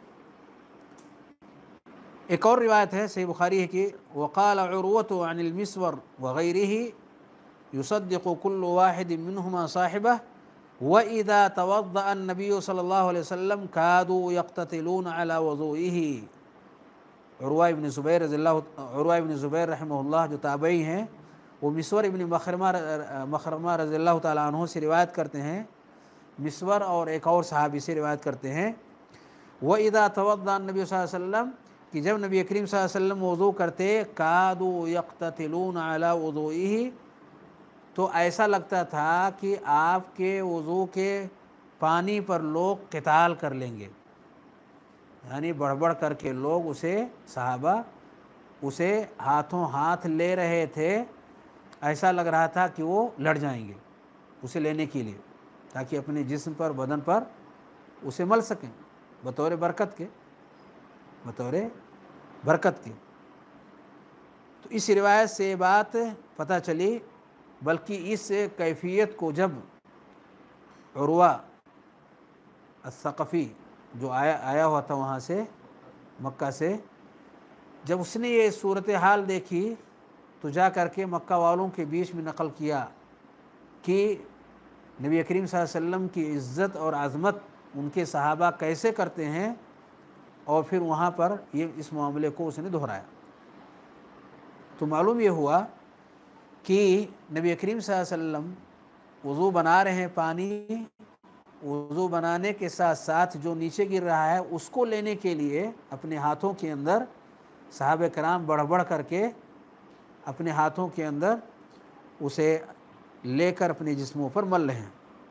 Speaker 2: ایک اور روایت ہے صحیح بخاری ہے کہ وقال عروۃ عن المسور وغیرہ یصدق کل واحد منہما صاحبہ وَإِذَا تَوَضَّأَ النَّبِيُّ صلی اللہ علیہ وسلم كَادُوا يَقْتَتِلُونَ عَلَى وَضُوئِهِ۔ عروہ ابن زبیر رضی اللہ عروہ ابن زبیر رحمہ اللہ جو تابعی ہیں، وہ مسور ابن مخرمہ مخرمہ رضی اللہ تعالیٰ عنہ سے روایت کرتے ہیں، مسور اور ایک اور صحابی سے روایت کرتے ہیں، وَإِذَا تَوَضَّأَ النَّبِيُّ صلی اللہ علیہ وسلم، کہ جب نبی کریم صلی اللہ علیہ وسلم وضو کرتے، كَادُوا يَقْتَتِلُونَ عَلَى وَضُوئِهِ، تو ایسا لگتا تھا کہ آپ کے وضو کے پانی پر لوگ قتال کر لیں گے، یعنی بڑھ بڑھ کر کے لوگ اسے صحابہ اسے ہاتھوں ہاتھ لے رہے تھے، ایسا لگ رہا تھا کہ وہ لڑ جائیں گے اسے لینے کے لیے، تاکہ اپنے جسم پر بدن پر اسے مل سکیں بطور برکت کے بطور برکت کے۔ تو اس روایت سے یہ بات پتہ چلی، بلکہ اس کیفیت کو جب عروہ الثقفی جو آیا آیا ہوا تھا وہاں سے مکہ سے، جب اس نے یہ صورتحال دیکھی تو جا کر کے مکہ والوں کے بیچ میں نقل کیا کہ نبی کریم صلی اللہ علیہ وسلم کی عزت اور عظمت ان کے صحابہ کیسے کرتے ہیں، اور پھر وہاں پر یہ اس معاملے کو اس نے دہرایا۔ تو معلوم یہ ہوا کہ نبی کریم صلی اللہ علیہ وسلم وضو بنا رہے ہیں، پانی وضو بنانے کے ساتھ ساتھ جو نیچے گر رہا ہے اس کو لینے کے لیے اپنے ہاتھوں کے اندر صحابہ کرام بڑھ بڑھ کر کے اپنے ہاتھوں کے اندر اسے لے کر اپنے جسموں پر مل رہے ہیں۔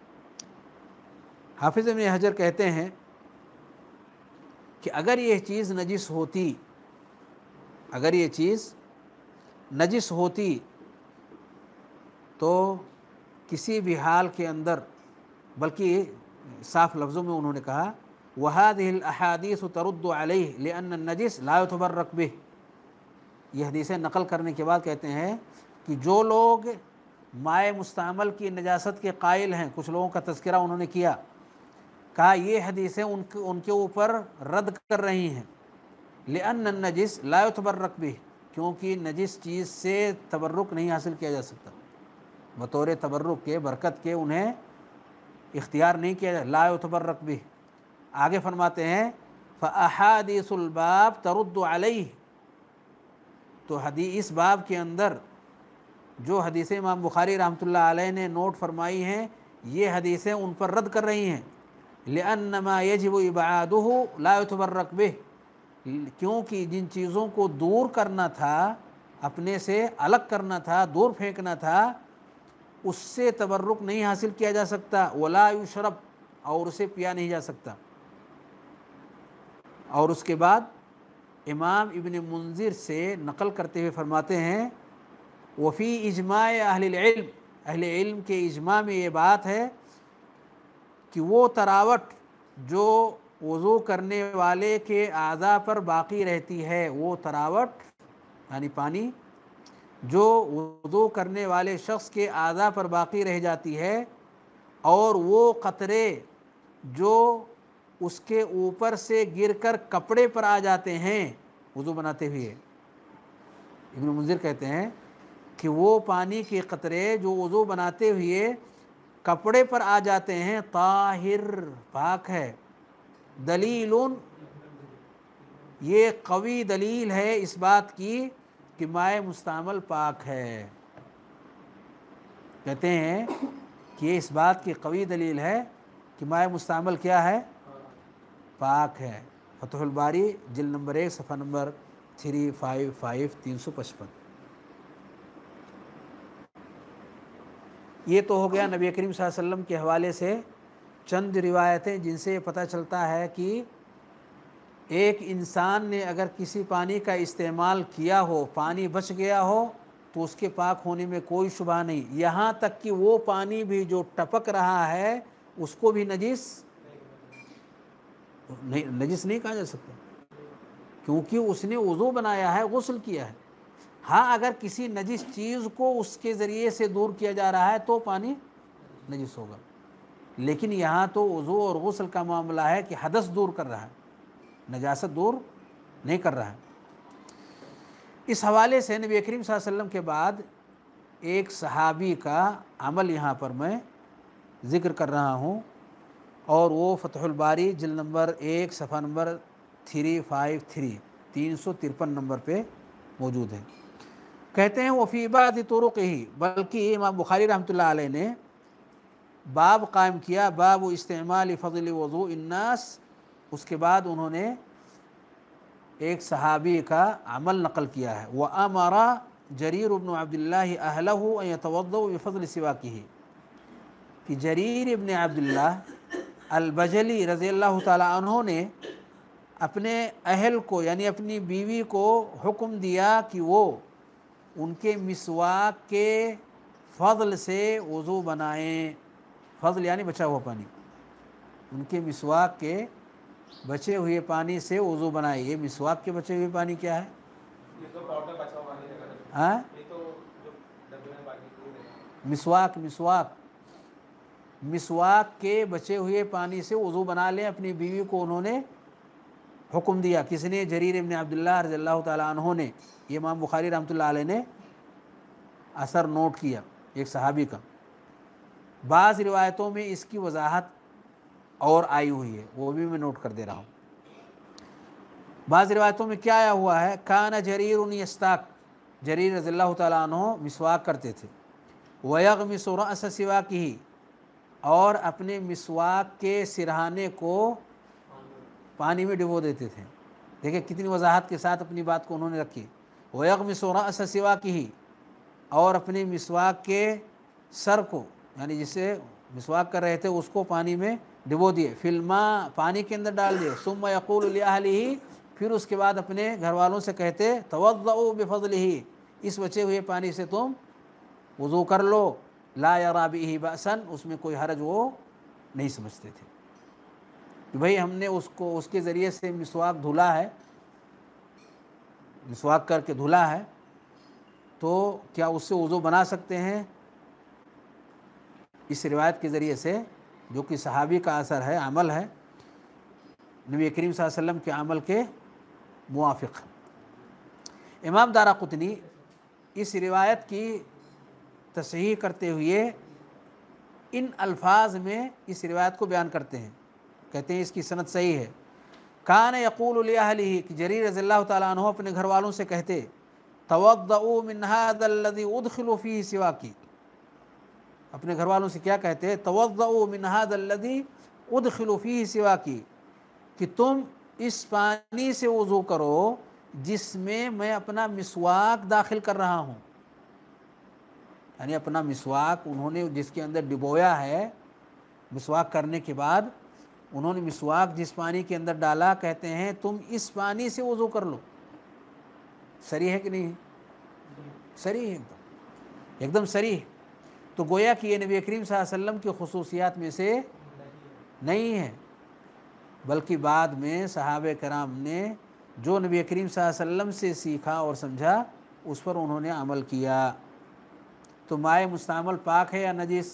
Speaker 2: حافظ ابن حجر کہتے ہیں کہ اگر یہ چیز نجس ہوتی اگر یہ چیز نجس ہوتی تو کسی بھی حال کے اندر، بلکہ صاف لفظوں میں انہوں نے کہا وهذه الأحاديث ترد عليه لأن النجس لا يتبرك به. یہ حدیثیں نقل کرنے کے بعد کہتے ہیں کہ جو لوگ مائع مستعمل کی نجاست کے قائل ہیں، کچھ لوگوں کا تذکرہ انہوں نے کیا، کہا یہ حدیثیں ان کے ان کے اوپر رد کر رہی ہیں. لأن النجس لا يتبرك به، کیونکہ نجس چیز سے تبرک نہیں حاصل کیا جا سکتا، بطور تبرک کے، برکت کے انہیں اختیار نہیں کیا جائے. لا يتبرك به. آگے فرماتے ہیں فأحادیث الباب ترد علیہ، تو حدیث اس باب کے اندر جو حدیثیں امام بخاری رحمۃ اللہ علیہ نے نوٹ فرمائی ہیں، یہ حدیثیں ان پر رد کر رہی ہیں. لأن ما يجب ابعاده لا يتبرك به، کیونکہ جن چیزوں کو دور کرنا تھا، اپنے سے الگ کرنا تھا، دور پھینکنا تھا، اس سے تبرک نہیں حاصل کیا جا سکتا. ولا یشرب، اور اسے پیا نہیں جا سکتا. اور اس کے بعد امام ابن منذر سے نقل کرتے ہوئے فرماتے ہیں وفی اجماع اہل العلم، اہل علم کے اجماع میں یہ بات ہے کہ وہ تراوٹ جو وضو کرنے والے کے اعضاء پر باقی رہتی ہے، وہ تراوٹ یعنی پانی جو وضو کرنے والے شخص کے اعضاء پر باقی رہ جاتی ہے، اور وہ قطرے جو اس کے اوپر سے گر کر کپڑے پر آ جاتے ہیں وضو بناتے ہوئے، ابن منذر کہتے ہیں کہ وہ پانی کے قطرے جو وضو بناتے ہوئے کپڑے پر آ جاتے ہیں، طاہر، پاک ہے. دلیل، یہ قوی دلیل ہے اس بات کی کہ مائع مستعمل پاک ہے. کہتے ہیں کہ یہ اس بات کی قوی دلیل ہے کہ مائع مستعمل کیا ہے؟ پاک ہے. فتح الباری جلد نمبر ایک صفحہ نمبر تھری فائیو فائیو تین سو پچپن. یہ تو ہو گیا نبی کریم صلی اللہ علیہ وسلم کے حوالے سے چند روایتیں جن سے پتہ چلتا ہے کہ ایک انسان نے اگر کسی پانی کا استعمال کیا ہو، پانی بچ گیا ہو، تو اس کے پاک ہونے میں کوئی شبہ نہیں. یہاں تک کہ وہ پانی بھی جو ٹپک رہا ہے اس کو بھی نجس نہیں نجس نہیں کہا جا سکتا، کیونکہ اس نے وضو بنایا ہے، غسل کیا ہے. ہاں اگر کسی نجس چیز کو اس کے ذریعے سے دور کیا جا رہا ہے تو پانی نجس ہوگا، لیکن یہاں تو وضو اور غسل کا معاملہ ہے کہ حدث دور کر رہا ہے، نجاست دور نہیں کر رہا ہے. اس حوالے سے نبی کریم صلی اللہ علیہ وسلم کے بعد ایک صحابی کا عمل یہاں پر میں ذکر کر رہا ہوں، اور وہ فتح الباری جلد نمبر ایک صفحہ نمبر تھری فائیو تھری تین سو ترپن نمبر پہ موجود ہے. کہتے ہیں وفی بعض طرقہ، بلکہ امام بخاری رحمۃ اللہ علیہ نے باب قائم کیا، باب استعمال فضل وضوء الناس. اس کے بعد انہوں نے ایک صحابی کا عمل نقل کیا ہے. وَأَمَرَ جریر ابن عبداللہ اہلہ ان یتوضؤ بفضل سواکہ، کہ جریر ابن عبداللہ البجلی رضی اللہ تعالیٰ عنہ نے اپنے اہل کو یعنی اپنی بیوی کو حکم دیا کہ وہ ان کے مسواک کے فضل سے وضو بنائیں. فضل یعنی بچا ہوا پانی، ان کے مسواک کے بچے ہوئے پانی سے وضو بنائیں. یہ مسواک کے بچے ہوئے پانی کیا ہے؟ ہاں مسواک مسواک مسواک کے بچے ہوئے پانی سے وضو بنا لیں. اپنی بیوی کو انہوں نے حکم دیا. کس نے؟ جریر ابن عبداللہ رضی اللہ تعالیٰ عنہ نے. یہ امام بخاری رحمۃ اللہ علیہ نے اثر نوٹ کیا ایک صحابی کا. بعض روایتوں میں اس کی وضاحت اور آئی ہوئی ہے، وہ بھی میں نوٹ کر دے رہا ہوں. بعض روایتوں میں کیا آیا ہوا ہے؟ کان جریر یستاک، جریر رضی اللہ تعالیٰ عنہ مسواک کرتے تھے. ویغمس رأس سواکہ، اور اپنے مسواک کے سرہانے کو پانی میں ڈبو دیتے تھے. دیکھیں کتنی وضاحت کے ساتھ اپنی بات کو انہوں نے رکھی. ویغمس رأس سواکہ، اور اپنے مسواک کے سر کو یعنی جسے مسواک کر رہے تھے اس کو پانی میں ڈبو دیے. فی الماء، پانی کے اندر ڈال دیے. ثم یقول لأہلہ، پھر اس کے بعد اپنے گھر والوں سے کہتے توضؤوا بفضلہ، اس بچے ہوئے پانی سے تم وضو کر لو. لا یری بہ بأسا، اس میں کوئی حرج وہ نہیں سمجھتے تھے. کہ بھئی ہم نے اس کو اس کے ذریعے سے مسواک دھلا ہے، مسواک کر کے دھلا ہے، تو کیا اس سے وضو بنا سکتے ہیں؟ اس روایت کے ذریعے سے، جو کہ صحابی کا اثر ہے، عمل ہے، نبی کریم صلی اللہ علیہ وسلم کے عمل کے موافق۔ امام دارقطنی اس روایت کی تصحیح کرتے ہوئے ان الفاظ میں اس روایت کو بیان کرتے ہیں، کہتے ہیں اس کی سند صحیح ہے۔ کان یقول لأہلہ، کہ جریر رضی اللہ تعالیٰ عنہ اپنے گھر والوں سے کہتے، توضؤوا من هذا الذي ادخل فيه سواکی، اپنے گھر والوں سے کیا کہتے ہیں؟ توضؤوا من هذا الذي ادخل فيه سواکی، کہ تم اس پانی سے وضو کرو جس میں میں اپنا مسواک داخل کر رہا ہوں، یعنی اپنا مسواک انہوں نے جس کے اندر ڈبویا ہے، مسواک کرنے کے بعد انہوں نے مسواک جس پانی کے اندر ڈالا، کہتے ہیں تم اس پانی سے وضو کر لو۔ صریح ہے کہ نہیں؟ صریح ہے، ایک دم ایک دم صریح۔ تو گویا کہ یہ نبی کریم صلی اللہ علیہ وسلم کی خصوصیات میں سے نہیں ہے، بلکہ بعد میں صحابہ کرام نے جو نبی کریم صلی اللہ علیہ وسلم سے سیکھا اور سمجھا اس پر انہوں نے عمل کیا۔ تو مائع مستعمل پاک ہے یا نجس؟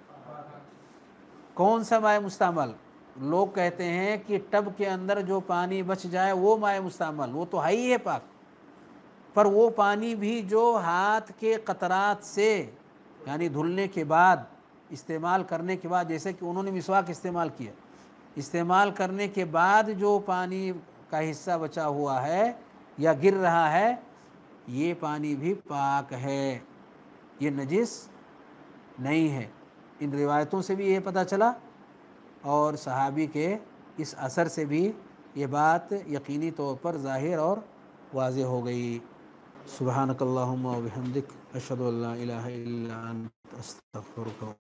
Speaker 2: کون سا مائع مستعمل؟ لوگ کہتے ہیں کہ ٹب کے اندر جو پانی بچ جائے وہ مائع مستعمل، وہ تو ہے ہی ہے پاک، پر وہ پانی بھی جو ہاتھ کے قطرات سے، یعنی دھلنے کے بعد، استعمال کرنے کے بعد، جیسے کہ انہوں نے مسواک استعمال کیا، استعمال کرنے کے بعد جو پانی کا حصہ بچا ہوا ہے یا گر رہا ہے، یہ پانی بھی پاک ہے، یہ نجس نہیں ہے۔ ان روایتوں سے بھی یہ پتہ چلا، اور صحابی کے اس اثر سے بھی یہ بات یقینی طور پر ظاہر اور واضح ہو گئی۔ سبحانک اللہم و بحمدک، اشہد ان لا الہ الا انت، استغفرک۔